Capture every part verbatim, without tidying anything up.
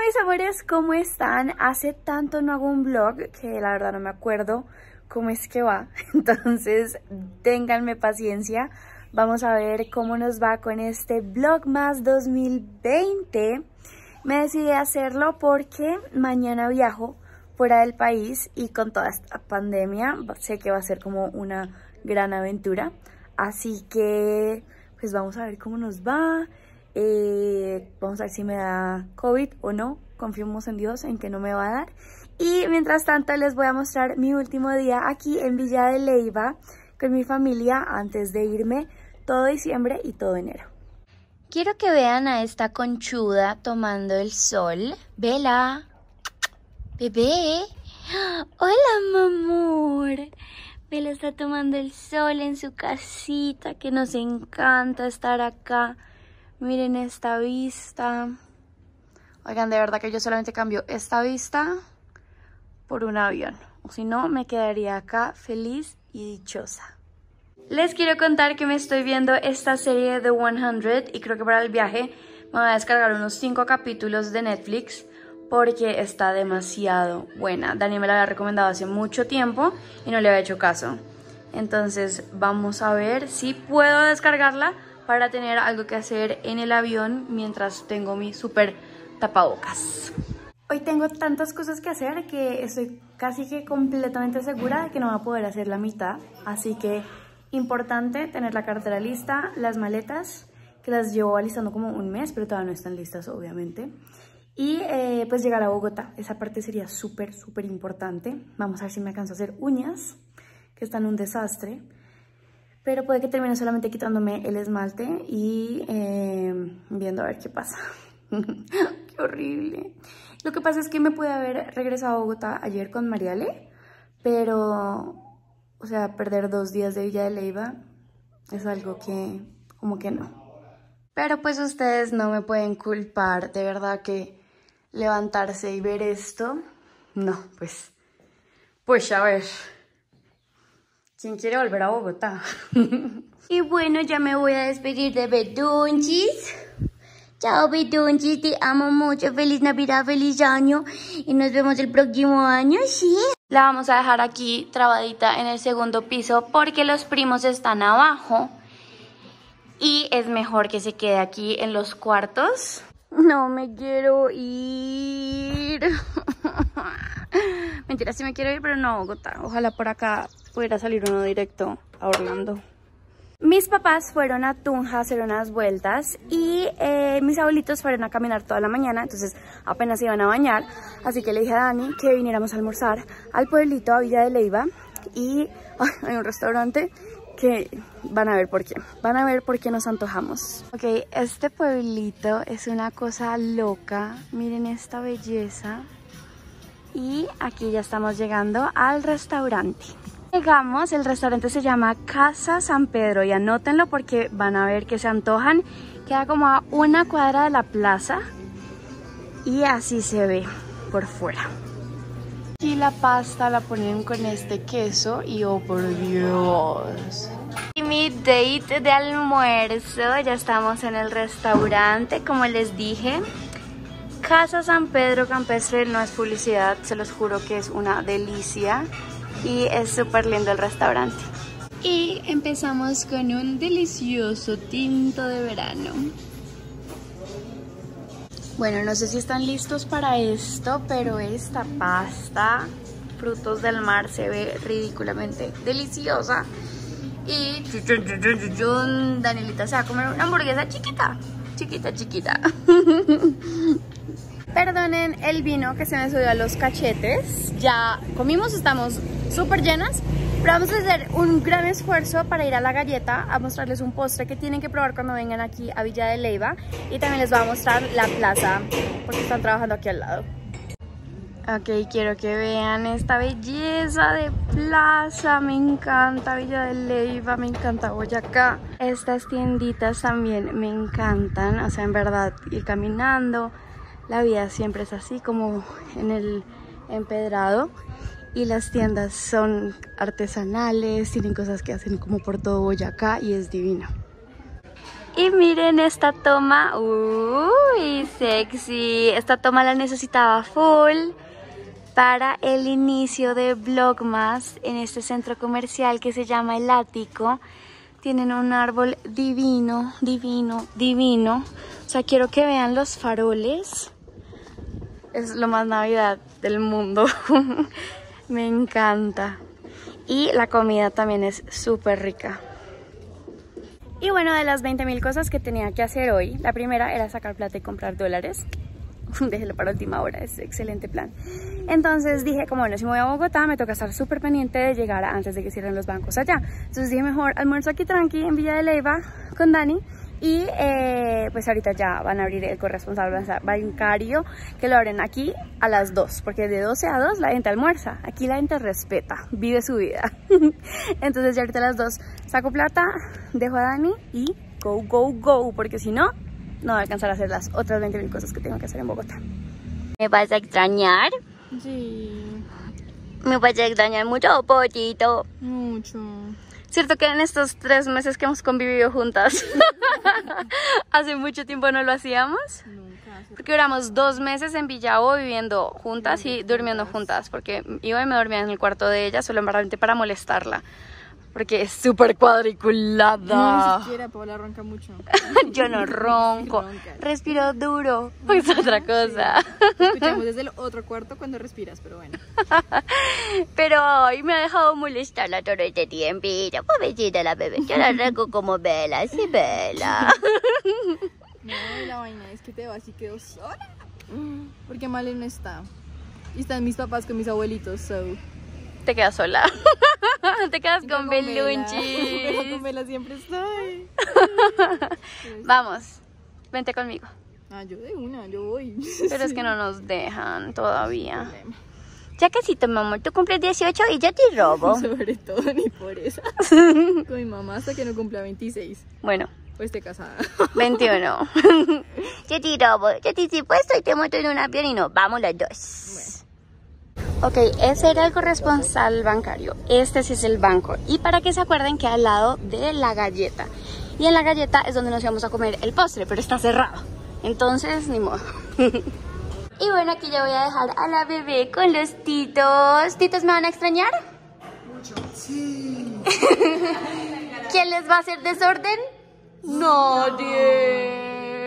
mis amores, ¿cómo están? Hace tanto no hago un vlog que la verdad no me acuerdo cómo es que va. Entonces, ténganme paciencia. Vamos a ver cómo nos va con este Vlogmas dos mil veinte. Me decidí a hacerlo porque mañana viajo fuera del país y con toda esta pandemia sé que va a ser como una gran aventura. Así que, pues vamos a ver cómo nos va. Eh, vamos a ver si me da COVID o no. Confiemos en Dios en que no me va a dar. Y mientras tanto les voy a mostrar mi último día aquí en Villa de Leyva con mi familia antes de irme todo diciembre y todo enero. Quiero que vean a esta conchuda tomando el sol. Vela, bebé. Hola, mi amor. Vela está tomando el sol en su casita, que nos encanta estar acá. Miren esta vista. Oigan, de verdad que yo solamente cambio esta vista por un avión. O si no, me quedaría acá feliz y dichosa. Les quiero contar que me estoy viendo esta serie de The cien y creo que para el viaje me voy a descargar unos cinco capítulos de Netflix porque está demasiado buena. Dani me la había recomendado hace mucho tiempo y no le había hecho caso. Entonces vamos a ver si puedo descargarla para tener algo que hacer en el avión mientras tengo mi súper tapabocas. Hoy tengo tantas cosas que hacer que estoy casi que completamente segura de que no voy a poder hacer la mitad. Así que importante tener la cartera lista, las maletas, que las llevo alistando como un mes, pero todavía no están listas obviamente. Y eh, pues llegar a Bogotá, esa parte sería súper, súper importante. Vamos a ver si me alcanzo a hacer uñas, que están un desastre. Pero puede que termine solamente quitándome el esmalte y eh, viendo a ver qué pasa. Qué horrible. Lo que pasa es que me pude haber regresado a Bogotá ayer con Mariale, pero, o sea, perder dos días de Villa de Leyva es algo que, como que no. Pero pues ustedes no me pueden culpar, de verdad que levantarse y ver esto, no, pues, pues a ver. ¿Quién quiere volver a Bogotá? Y bueno, ya me voy a despedir de Bedunchis. Chao, Bedunchis, te amo mucho. Feliz Navidad, feliz año. Y nos vemos el próximo año, ¿sí? La vamos a dejar aquí trabadita en el segundo piso porque los primos están abajo. Y es mejor que se quede aquí en los cuartos. No me quiero ir. Mentira, sí me quiero ir, pero no a Bogotá. Ojalá por acá pudiera salir uno directo a Orlando. Mis papás fueron a Tunja a hacer unas vueltas y eh, mis abuelitos fueron a caminar toda la mañana, entonces apenas se iban a bañar. Así que le dije a Dani que viniéramos a almorzar al pueblito, a Villa de Leyva. Y ay, hay un restaurante que van a ver por qué. Van a ver por qué nos antojamos. Ok, este pueblito es una cosa loca. Miren esta belleza. Y aquí ya estamos llegando al restaurante. Llegamos, el restaurante se llama Casa San Pedro y anótenlo porque van a ver que se antojan. Queda como a una cuadra de la plaza y así se ve por fuera. Aquí la pasta la ponen con este queso y oh por Dios. Y mi date de almuerzo, ya estamos en el restaurante, como les dije. Casa San Pedro Campestre, no es publicidad, se los juro que es una delicia y es súper lindo el restaurante. Y empezamos con un delicioso tinto de verano. Bueno, no sé si están listos para esto, pero esta pasta, frutos del mar, se ve ridículamente deliciosa. Y Danielita se va a comer una hamburguesa chiquita, chiquita, chiquita. Perdonen el vino que se me subió a los cachetes. Ya comimos, estamos súper llenas, pero vamos a hacer un gran esfuerzo para ir a La Galleta a mostrarles un postre que tienen que probar cuando vengan aquí a Villa de Leyva. Y también les voy a mostrar la plaza, porque están trabajando aquí al lado. Ok, quiero que vean esta belleza de plaza. Me encanta Villa de Leyva, me encanta Boyacá. Estas tienditas también me encantan, o sea, en verdad, ir caminando. La vida siempre es así, como en el empedrado. Y las tiendas son artesanales, tienen cosas que hacen como por todo Boyacá y es divino. Y miren esta toma, uy, sexy. Esta toma la necesitaba full para el inicio de Vlogmas en este centro comercial que se llama El Ático. Tienen un árbol divino, divino, divino. O sea, quiero que vean los faroles. Es lo más Navidad del mundo. Me encanta. Y la comida también es súper rica. Y bueno, de las veinte mil cosas que tenía que hacer hoy, la primera era sacar plata y comprar dólares. Déjelo para última hora, es excelente plan. Entonces dije, como bueno, si me voy a Bogotá, me toca estar súper pendiente de llegar antes de que cierren los bancos allá. Entonces dije, mejor almuerzo aquí tranqui en Villa de Leyva con Dani. Y eh, pues ahorita ya van a abrir el corresponsal bancario, que lo abren aquí a las dos, porque de doce a dos la gente almuerza. Aquí la gente respeta, vive su vida. Entonces ya ahorita a las dos saco plata, dejo a Dani y go, go, go, porque si no, no voy a alcanzar a hacer las otras veinte mil cosas que tengo que hacer en Bogotá. ¿Me vas a extrañar? Sí. ¿Me vas a extrañar mucho, pollito? Mucho. Cierto que en estos tres meses que hemos convivido juntas, hace mucho tiempo no lo hacíamos. Nunca. Porque duramos dos meses en Villavo viviendo juntas y durmiendo juntas. Porque iba y me dormía en el cuarto de ella solo embarramente para molestarla. Porque es súper cuadriculada. No, ni siquiera, Paola ronca mucho. Yo no ronco, respiro duro, es otra cosa. Sí. Escuchamos desde el otro cuarto cuando respiras, pero bueno. Pero hoy me ha dejado molestarla todo este tiempito. Pobrecita la bebé, yo la arranco como Bella, sí, Bella. No, la vaina es que te vas y quedo sola. Porque Male no está. Y están mis papás con mis abuelitos, so... Te quedas sola. Te quedas con, con Belunchi. Pero con Bella siempre estoy. Vamos, vente conmigo. Ah, yo de una, yo voy. Pero es que no nos dejan todavía. Ya casito, mi amor, tú cumples dieciocho y yo te robo. Sobre todo, ni por eso. Con mi mamá hasta que no cumpla veintiséis. Bueno. Pues esté casada. veintiuno. Yo te robo, yo te hice puesto y te monto en un avión y nos vamos los dos. Bueno. Ok, ese era el corresponsal bancario. Este sí es el banco. Y para que se acuerden que al lado de la galleta. Y en la galleta es donde nos íbamos a comer el postre, pero está cerrado. Entonces, ni modo. Y bueno, aquí ya voy a dejar a la bebé con los titos. ¿Titos me van a extrañar? Mucho. Sí. ¿Quién les va a hacer desorden? Nadie.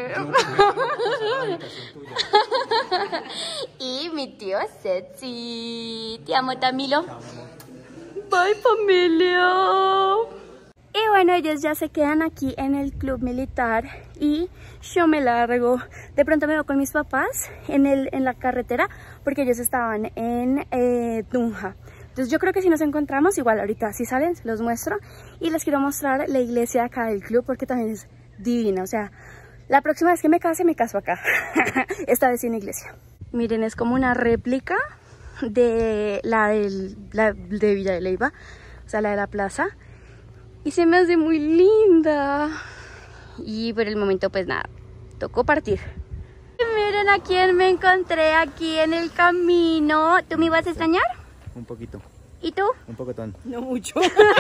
Y mi tío sexy. Te amo, Tamilo. Bye, familia. Y bueno, ellos ya se quedan aquí en el club militar y yo me largo. De pronto me veo con mis papás en, el, en la carretera porque ellos estaban en eh, Tunja. Entonces yo creo que si nos encontramos, igual ahorita si salen, los muestro. Y les quiero mostrar la iglesia de acá del club porque también es divina. O sea, la próxima vez que me case, me caso acá. Esta vez sin iglesia. Miren, es como una réplica de la, del, la de Villa de Leyva. O sea, la de la plaza. Y se me hace muy linda. Y por el momento, pues nada, tocó partir. Miren a quién me encontré aquí en el camino. ¿Tú me ibas a extrañar? Un poquito. ¿Y tú? Un pocotón. No mucho.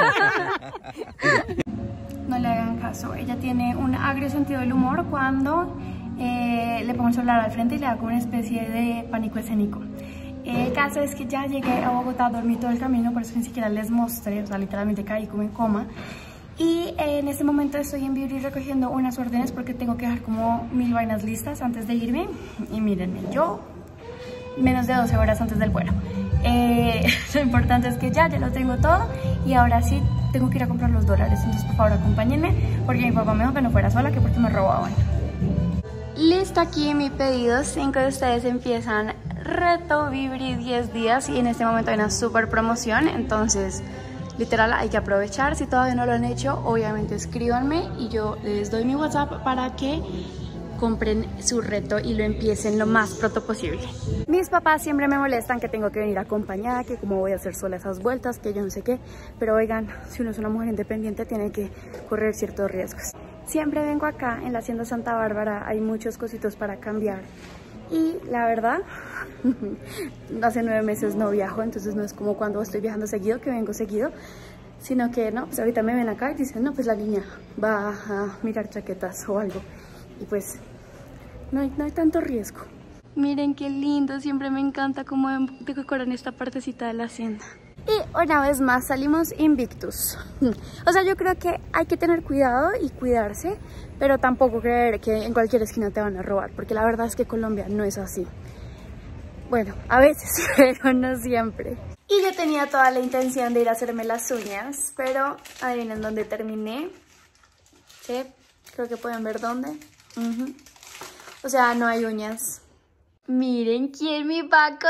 No le hagan caso. Ella tiene un agrio sentido del humor cuando eh, le pongo el celular al frente y le da como una especie de pánico escénico. El caso es que ya llegué a Bogotá, dormí todo el camino, por eso ni siquiera les mostré, o sea, literalmente caí como en coma. Y eh, en este momento estoy en Beauty recogiendo unas órdenes porque tengo que dejar como mil vainas listas antes de irme. Y mírenme, yo menos de doce horas antes del vuelo. Eh, lo importante es que ya, ya lo tengo todo y ahora sí tengo que ir a comprar los dólares. Entonces por favor acompáñenme porque mi papá me dijo que no fuera sola, que porque me robaban. Listo, aquí mi pedido. Cinco de ustedes empiezan reto Vibri diez días y en este momento hay una super promoción, entonces literal hay que aprovechar. Si todavía no lo han hecho, obviamente escríbanme y yo les doy mi WhatsApp para que compren su reto y lo empiecen lo más pronto posible. Mis papás siempre me molestan que tengo que venir acompañada, que cómo voy a hacer sola esas vueltas, que yo no sé qué, pero oigan, si uno es una mujer independiente tiene que correr ciertos riesgos. Siempre vengo acá en la Hacienda Santa Bárbara, hay muchos cositos para cambiar y la verdad, hace nueve meses no viajo, entonces no es como cuando estoy viajando seguido, que vengo seguido. Sino que no, pues ahorita me ven acá y dicen, no, pues la niña va a mirar chaquetas o algo. Y pues no hay, no hay tanto riesgo. Miren qué lindo, siempre me encanta cómo decoran esta partecita de la hacienda. Y una vez más salimos invictus. O sea, yo creo que hay que tener cuidado y cuidarse, pero tampoco creer que en cualquier esquina te van a robar, porque la verdad es que Colombia no es así. Bueno, a veces, pero no siempre. Y yo tenía toda la intención de ir a hacerme las uñas, pero adivinen dónde terminé. Sí, creo que pueden ver dónde. Uh-huh. O sea, no hay uñas. Miren quién me va a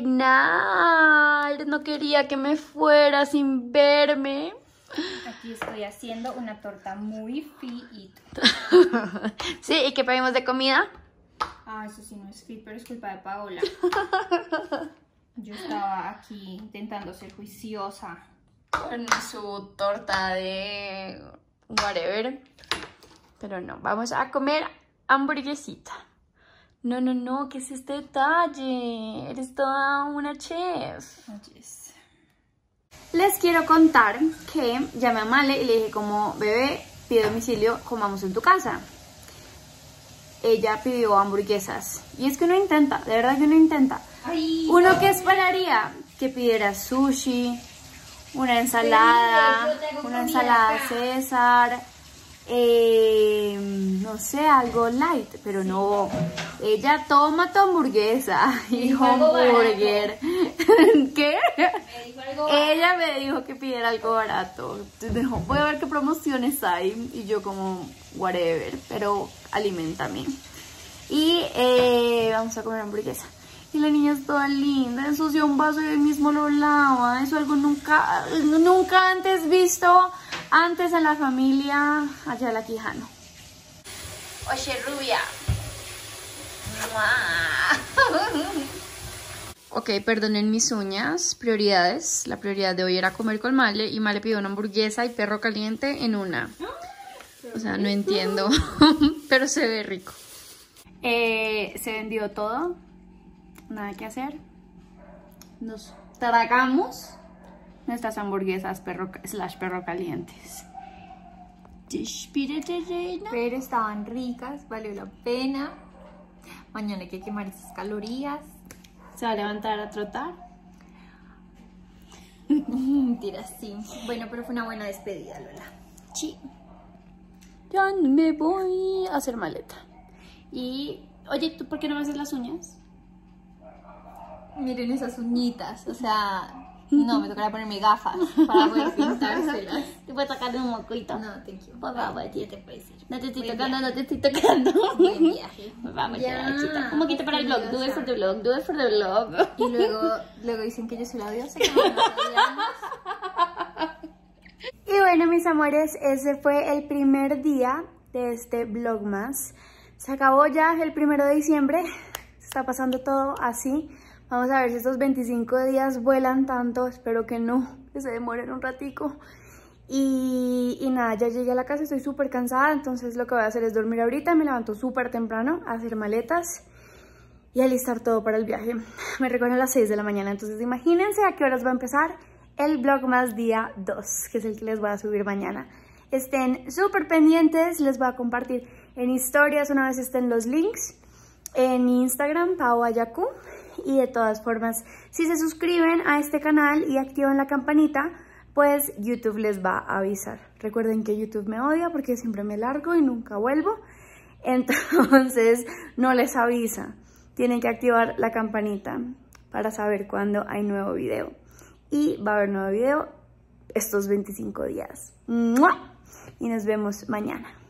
cocinar. No quería que me fuera sin verme. Aquí estoy haciendo una torta muy fit. Sí, ¿y qué pedimos de comida? Ah, eso sí no es fit, pero es culpa de Paola. Yo estaba aquí intentando ser juiciosa Con su torta de whatever. Pero no, vamos a comer hamburguesita. No, no, no, ¿qué es este detalle? Eres toda una chef. Oh, yes. Les quiero contar que llamé a Male y le dije como, bebé, pide domicilio, comamos en tu casa. Ella pidió hamburguesas. Y es que uno intenta, de verdad que uno intenta. Ay, Uno que esperaría que pidiera sushi, una ensalada, una ensalada César, eh, no sé, algo light, pero no. Ella toma tu hamburguesa y hamburger. ¿Qué? me dijo algo. Ella me dijo que pidiera algo barato. Dijo, voy a ver qué promociones hay. Y yo como, whatever, pero aliméntame. Y eh, vamos a comer hamburguesa. Y la niña es toda linda, ensució un vaso y hoy mismo lo lava. Eso algo nunca, nunca antes visto, antes en la familia allá de la Quijano. Oye, rubia. Ok, perdonen mis uñas, prioridades. La prioridad de hoy era comer con Male y Male pidió una hamburguesa y perro caliente en una. O sea, no entiendo, pero se ve rico. Eh, se vendió todo, nada que hacer. Nos tragamos nuestras hamburguesas perro, slash perro calientes. Pero estaban ricas, valió la pena. Mañana hay que quemar esas calorías. ¿Se va a levantar a trotar? Mentira, sí. Bueno, pero fue una buena despedida, Lola. Sí. Ya me voy a hacer maleta. Y, oye, ¿tú por qué no me haces las uñas? Miren esas uñitas, o sea... No, me tocará ponerme gafas para poder pintárselas. ¿Te puedo tocar un mocoito? No, thank you. Por favor, ¿Qué te puedo decir? no te estoy Buen tocando, viaje. no te estoy tocando. Buen viaje. Vamos, Ya, chita. Un moquito para el vlog. Do it for the vlog, do it for the vlog. Y luego, luego dicen que yo soy la diosa, que no nos odiamos. Y bueno, mis amores, ese fue el primer día de este vlogmas. Se acabó ya el primero de diciembre. Se está pasando todo así. Vamos a ver si estos veinticinco días vuelan tanto. Espero que no, que se demoren un ratico. Y, y nada, ya llegué a la casa, estoy súper cansada. Entonces lo que voy a hacer es dormir ahorita. Me levanto súper temprano a hacer maletas y alistar todo para el viaje. Me recogen a las seis de la mañana. Entonces imagínense a qué horas va a empezar el vlogmas día dos, que es el que les voy a subir mañana. Estén súper pendientes, les voy a compartir en historias una vez estén los links. En Instagram, Pau Ayacu. Y de todas formas, si se suscriben a este canal y activan la campanita, pues YouTube les va a avisar. Recuerden que YouTube me odia porque siempre me largo y nunca vuelvo. Entonces, no les avisa. Tienen que activar la campanita para saber cuándo hay nuevo video. Y va a haber nuevo video estos veinticinco días. ¡Mua! Y nos vemos mañana.